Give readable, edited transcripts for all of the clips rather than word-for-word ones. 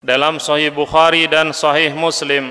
dalam Sahih Bukhari dan Sahih Muslim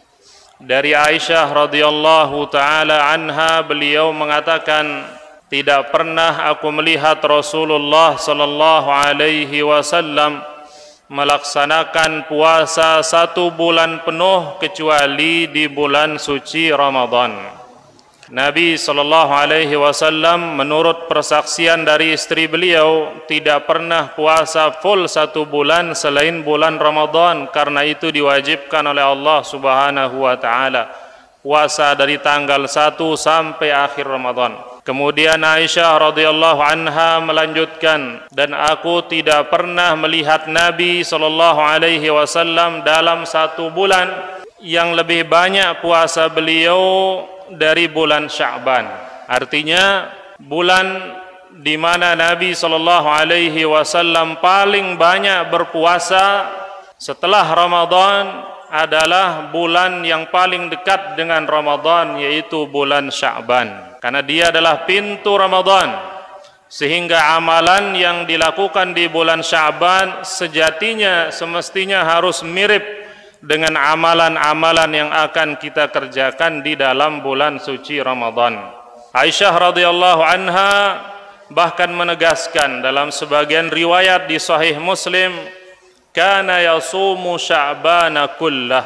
dari Aisyah radhiyallahu taala anha, beliau mengatakan, tidak pernah aku melihat Rasulullah sallallahu alaihi wasallam melaksanakan puasa 1 bulan penuh kecuali di bulan suci Ramadan. Nabi sallallahu alaihi wasallam menurut persaksian dari istri beliau tidak pernah puasa full 1 bulan selain bulan Ramadan, karena itu diwajibkan oleh Allah Subhanahu wa taala puasa dari tanggal 1 sampai akhir Ramadan. Kemudian Aisyah radhiyallahu anha melanjutkan, dan aku tidak pernah melihat Nabi sallallahu alaihi wasallam dalam 1 bulan yang lebih banyak puasa beliau dari bulan Sya'ban. Artinya bulan di mana Nabi sallallahu alaihi wasallam paling banyak berpuasa setelah Ramadan adalah bulan yang paling dekat dengan Ramadan, yaitu bulan Sya'ban. Karena dia adalah pintu Ramadan, sehingga amalan yang dilakukan di bulan Sya'ban sejatinya semestinya harus mirip dengan amalan-amalan yang akan kita kerjakan di dalam bulan suci Ramadan. Aisyah radhiyallahu anha bahkan menegaskan dalam sebagian riwayat di Sahih Muslim, kana yasumu Sya'bana kullah.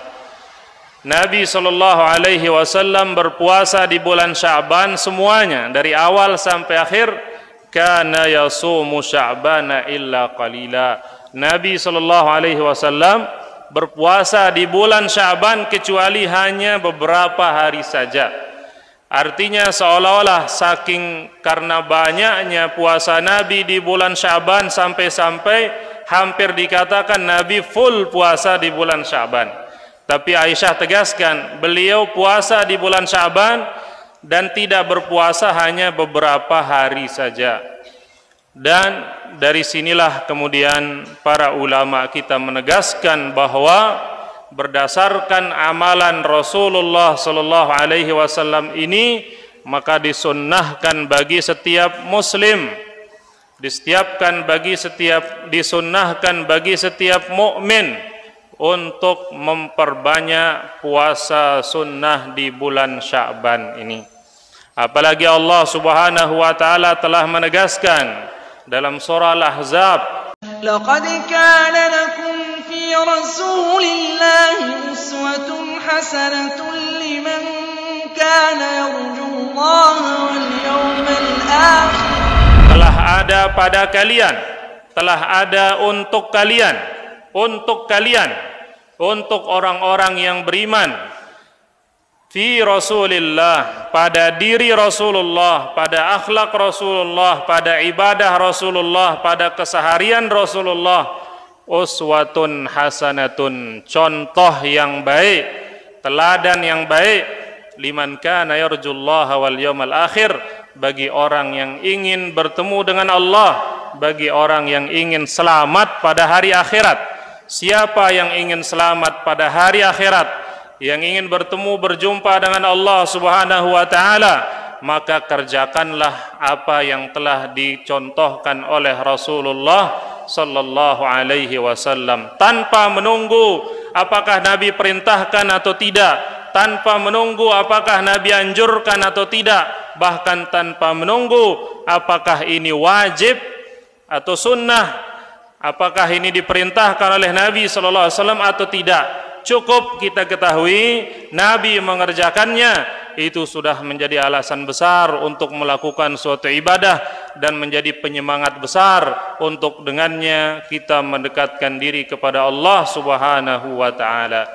Nabi sallallahu alaihi wasallam berpuasa di bulan Sya'ban semuanya dari awal sampai akhir. Kana yasumu Sya'bana illa qalila. Nabi sallallahu alaihi wasallam berpuasa di bulan Sya'ban kecuali hanya beberapa hari saja. Artinya seolah-olah saking karena banyaknya puasa Nabi di bulan Sya'ban sampai-sampai hampir dikatakan Nabi full puasa di bulan Sya'ban. Tapi Aisyah tegaskan, beliau puasa di bulan Sya'ban dan tidak berpuasa hanya beberapa hari saja. Dan dari sinilah kemudian para ulama kita menegaskan bahwa berdasarkan amalan Rasulullah sallallahu alaihi wasallam ini, maka disunnahkan bagi setiap muslim, disunnahkan bagi setiap mukmin untuk memperbanyak puasa sunnah di bulan Sya'ban ini. Apalagi Allah Subhanahu wa taala telah menegaskan dalam surah Al-Ahzab, laqad kana lakum fi rasulillahi uswatun hasanatun liman kana yarjullaha wal yawmal akhir. Telah ada pada kalian, telah ada untuk kalian, untuk orang-orang yang beriman, fi Rasulillah, pada diri Rasulullah, pada akhlak Rasulullah, pada ibadah Rasulullah, pada keseharian Rasulullah, uswatun hasanatun, contoh yang baik, teladan yang baik, liman kana yarjullaha wal yawmal akhir, bagi orang yang ingin bertemu dengan Allah, bagi orang yang ingin selamat pada hari akhirat. Siapa yang ingin selamat pada hari akhirat, yang ingin bertemu berjumpa dengan Allah Subhanahu wa taala, maka kerjakanlah apa yang telah dicontohkan oleh Rasulullah sallallahu alaihi wasallam, tanpa menunggu apakah Nabi perintahkan atau tidak, tanpa menunggu apakah Nabi anjurkan atau tidak, bahkan tanpa menunggu apakah ini wajib atau sunnah, apakah ini diperintahkan oleh Nabi sallallahu alaihi wasallam atau tidak. Cukup kita ketahui Nabi mengerjakannya, itu sudah menjadi alasan besar untuk melakukan suatu ibadah dan menjadi penyemangat besar untuk dengannya kita mendekatkan diri kepada Allah Subhanahu wa taala.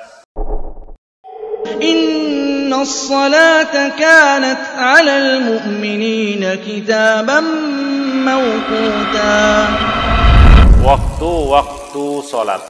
Innas salata kanat 'alal mu'minina kitaban mawquta. Waktu-waktu salat.